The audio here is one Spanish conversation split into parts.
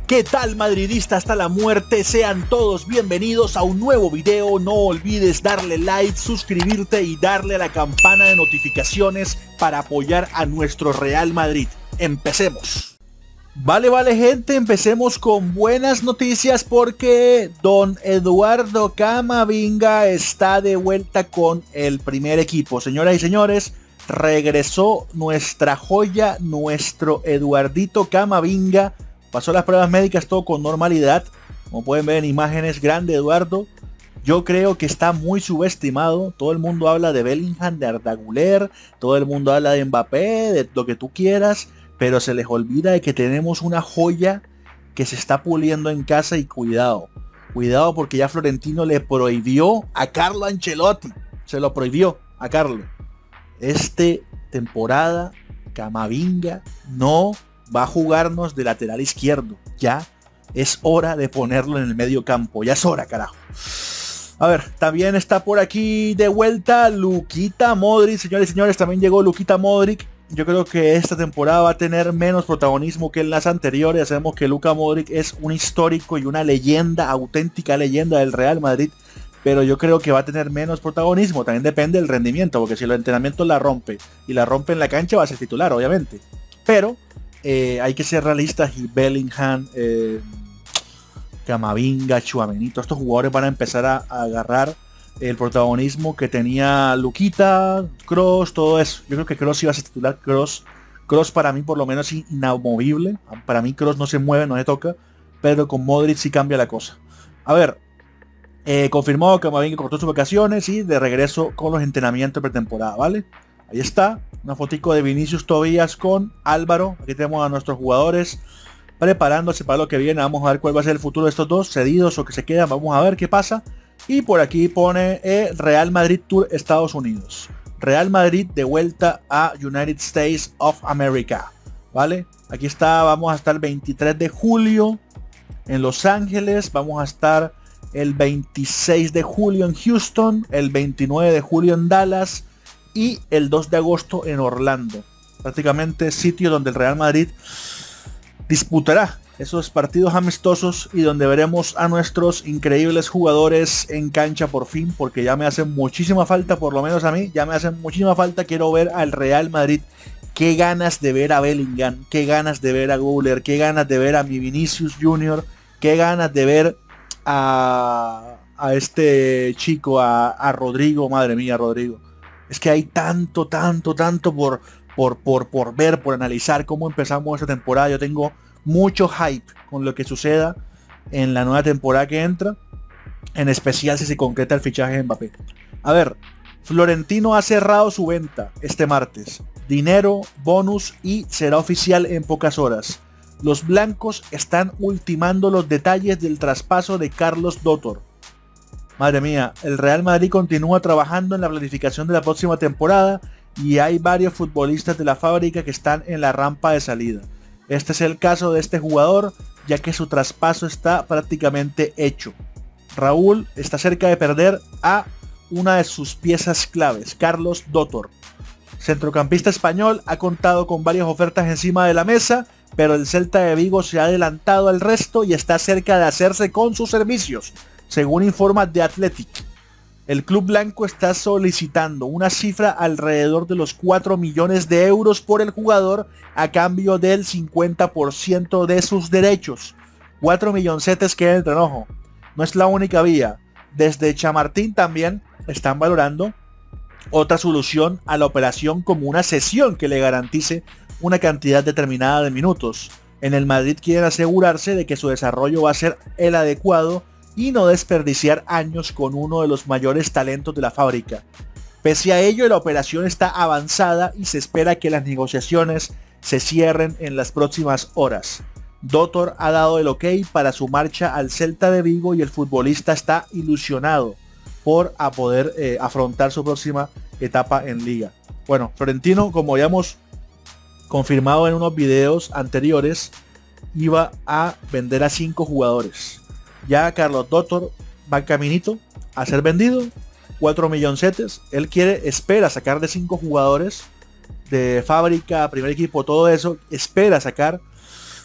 ¿Qué tal, madridista hasta la muerte? Sean todos bienvenidos a un nuevo video. No olvides darle like, suscribirte y darle a la campana de notificaciones para apoyar a nuestro Real Madrid. Empecemos. Vale gente, empecemos con buenas noticias porque don Eduardo Camavinga está de vuelta con el primer equipo. Señoras y señores, regresó nuestra joya, nuestro Eduardito Camavinga. Pasó las pruebas médicas todo con normalidad. Como pueden ver en imágenes, grande Eduardo. Yo creo que está muy subestimado. Todo el mundo habla de Bellingham, de Arda Güler, todo el mundo habla de Mbappé, de lo que tú quieras, pero se les olvida de que tenemos una joya que se está puliendo en casa. Y cuidado porque ya Florentino le prohibió a Carlo Ancelotti, se lo prohibió a Carlo. Temporada Camavinga no va a jugarnos de lateral izquierdo. Ya es hora de ponerlo en el medio campo. Ya es hora, carajo. A ver, también está por aquí de vuelta Luquita Modric. Señores y señores, también llegó Luquita Modric. Yo creo que esta temporada va a tener menos protagonismo que en las anteriores. Sabemos que Luka Modric es un histórico y una leyenda, auténtica leyenda del Real Madrid. Pero yo creo que va a tener menos protagonismo. También depende del rendimiento, porque si el entrenamiento la rompe y la rompe en la cancha, va a ser titular, obviamente. Pero hay que ser realistas y Bellingham, Camavinga, Tchouaméni, todos estos jugadores van a empezar a agarrar el protagonismo que tenía Luquita, Kroos, todo eso. Yo creo que Kroos iba a ser titular. Kroos para mí por lo menos es inamovible. Para mí Kroos no se mueve, no se toca, pero con Modric sí cambia la cosa. A ver, confirmado que Camavinga cortó sus vacaciones y de regreso con los entrenamientos de pretemporada, ¿vale? Ahí está, una fotico de Vinicius Tobías con Álvaro. Aquí tenemos a nuestros jugadores preparándose para lo que viene. Vamos a ver cuál va a ser el futuro de estos dos, cedidos o que se quedan. Vamos a ver qué pasa. Y por aquí pone Real Madrid Tour Estados Unidos. Real Madrid de vuelta a United States of America, ¿vale? Aquí está, vamos a estar el 23 de julio en Los Ángeles. Vamos a estar el 26 de julio en Houston. El 29 de julio en Dallas. Y el 2 de agosto en Orlando. Prácticamente sitio donde el Real Madrid disputará esos partidos amistosos y donde veremos a nuestros increíbles jugadores en cancha por fin, porque ya me hacen muchísima falta, por lo menos a mí, ya me hacen muchísima falta. Quiero ver al Real Madrid. Qué ganas de ver a Bellingham, qué ganas de ver a Güler, qué ganas de ver a mi Vinicius Junior, qué ganas de ver a este chico, a Rodrigo, madre mía, Rodrigo. Es que hay tanto por ver, por analizar cómo empezamos esta temporada. Yo tengo mucho hype con lo que suceda en la nueva temporada que entra, en especial si se concreta el fichaje de Mbappé. A ver, Florentino ha cerrado su venta este martes. Dinero, bonus y será oficial en pocas horas. Los blancos están ultimando los detalles del traspaso de Carlos Dotor. Madre mía, el Real Madrid continúa trabajando en la planificación de la próxima temporada y hay varios futbolistas de la fábrica que están en la rampa de salida. Este es el caso de este jugador, ya que su traspaso está prácticamente hecho. Raúl está cerca de perder a una de sus piezas claves, Carlos Dotor. Centrocampista español ha contado con varias ofertas encima de la mesa, pero el Celta de Vigo se ha adelantado al resto y está cerca de hacerse con sus servicios. Según informa The Athletic, el club blanco está solicitando una cifra alrededor de los 4 millones de euros por el jugador a cambio del 50% de sus derechos. 4 milloncetes que entran, ojo. No es la única vía. Desde Chamartín también están valorando otra solución a la operación, como una cesión que le garantice una cantidad determinada de minutos. En el Madrid quieren asegurarse de que su desarrollo va a ser el adecuado y no desperdiciar años con uno de los mayores talentos de la fábrica. Pese a ello, la operación está avanzada y se espera que las negociaciones se cierren en las próximas horas. Dotor ha dado el ok para su marcha al Celta de Vigo y el futbolista está ilusionado por poder afrontar su próxima etapa en liga. Bueno, Florentino, como ya hemos confirmado en unos videos anteriores, iba a vender a 5 jugadores. Ya Carlos Dotor va caminito a ser vendido, 4 milloncetes. Él espera sacar de 5 jugadores de fábrica, primer equipo, todo eso, espera sacar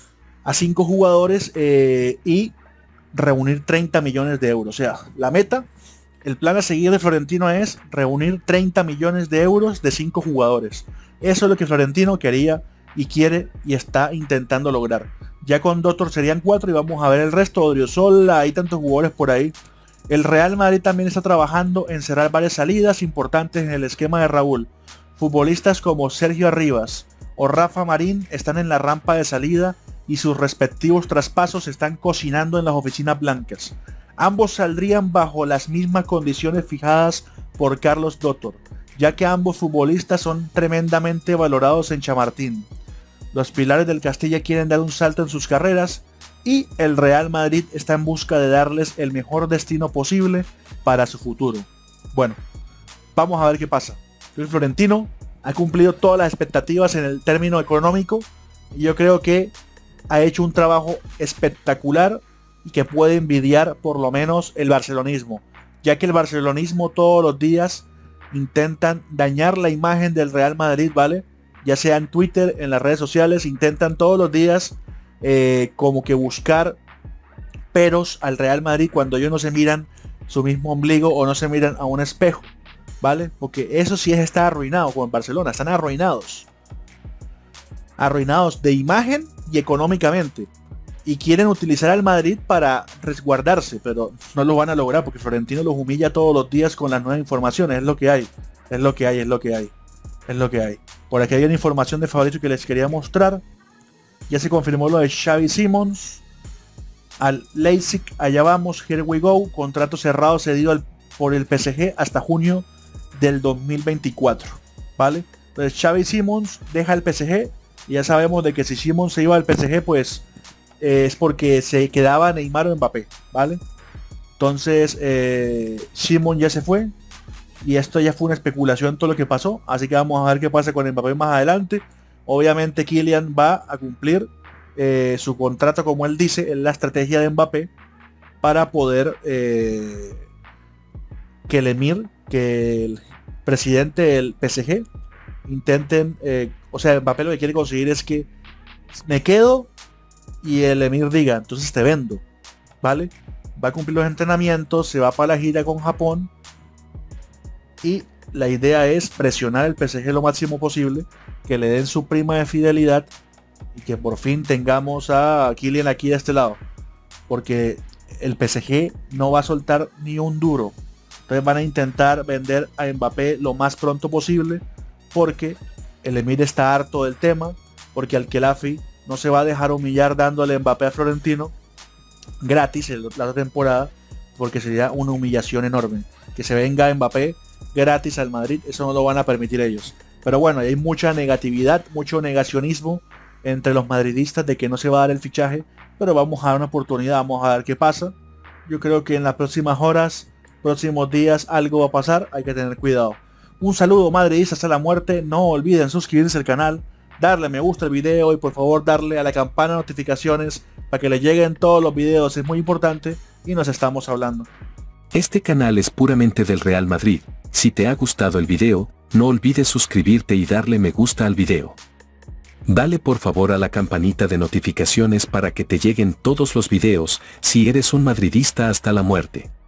a 5 jugadores y reunir 30 millones de euros. O sea, la meta, el plan a seguir de Florentino es reunir 30 millones de euros de 5 jugadores. Eso es lo que Florentino quería y quiere y está intentando lograr. Ya con Doctor serían 4 y vamos a ver el resto. Odriozola, hay tantos jugadores por ahí. El Real Madrid también está trabajando en cerrar varias salidas importantes en el esquema de Raúl. Futbolistas como Sergio Arribas o Rafa Marín están en la rampa de salida y sus respectivos traspasos se están cocinando en las oficinas blancas. Ambos saldrían bajo las mismas condiciones fijadas por Carlos Doctor, ya que ambos futbolistas son tremendamente valorados en Chamartín. Los pilares del Castilla quieren dar un salto en sus carreras y el Real Madrid está en busca de darles el mejor destino posible para su futuro. Bueno, vamos a ver qué pasa. Luis Florentino ha cumplido todas las expectativas en el término económico y yo creo que ha hecho un trabajo espectacular y que puede envidiar por lo menos el barcelonismo, ya que el barcelonismo todos los días intentan dañar la imagen del Real Madrid, ¿vale? Ya sea en Twitter, en las redes sociales, intentan todos los días como que buscar peros al Real Madrid cuando ellos no se miran su mismo ombligo o no se miran a un espejo, ¿vale? Porque eso sí es estar arruinado con Barcelona, están arruinados. Arruinados de imagen y económicamente. Y quieren utilizar al Madrid para resguardarse, pero no lo van a lograr porque Florentino los humilla todos los días con las nuevas informaciones. Es lo que hay, es lo que hay, es lo que hay, es lo que hay. Por aquí hay una información de Fabrizio que les quería mostrar. Ya se confirmó lo de Xavi Simons al Leipzig, allá vamos, here we go. Contrato cerrado cedido por el PSG hasta junio del 2024, ¿vale? Entonces Xavi Simons deja el PSG y ya sabemos de que si Simons se iba al PSG pues es porque se quedaba Neymar o Mbappé, ¿vale? Entonces Simons ya se fue y esto ya fue una especulación todo lo que pasó, así que vamos a ver qué pasa con Mbappé más adelante. Obviamente Kylian va a cumplir su contrato como él dice, en la estrategia de Mbappé para poder que el Emir, que el presidente del PSG intenten, o sea, Mbappé lo que quiere conseguir es que me quedo y el Emir diga, entonces te vendo, ¿vale? Va a cumplir los entrenamientos, se va para la gira con Japón y la idea es presionar al PSG lo máximo posible, que le den su prima de fidelidad y que por fin tengamos a Kylian aquí de este lado, porque el PSG no va a soltar ni un duro. Entonces van a intentar vender a Mbappé lo más pronto posible, porque el Emir está harto del tema, porque Al-Khelafi no se va a dejar humillar dándole Mbappé a Florentino gratis en la temporada, porque sería una humillación enorme. Que se venga Mbappé gratis al Madrid, eso no lo van a permitir ellos. Pero bueno, hay mucha negatividad, mucho negacionismo entre los madridistas de que no se va a dar el fichaje, pero vamos a dar una oportunidad, vamos a ver qué pasa. Yo creo que en las próximas horas, próximos días, algo va a pasar, hay que tener cuidado. Un saludo madridistas hasta la muerte, no olviden suscribirse al canal, darle me gusta al video y por favor darle a la campana de notificaciones para que le lleguen todos los videos, es muy importante y nos estamos hablando. Este canal es puramente del Real Madrid. Si te ha gustado el video, no olvides suscribirte y darle me gusta al video. Dale por favor a la campanita de notificaciones para que te lleguen todos los videos, si eres un madridista hasta la muerte.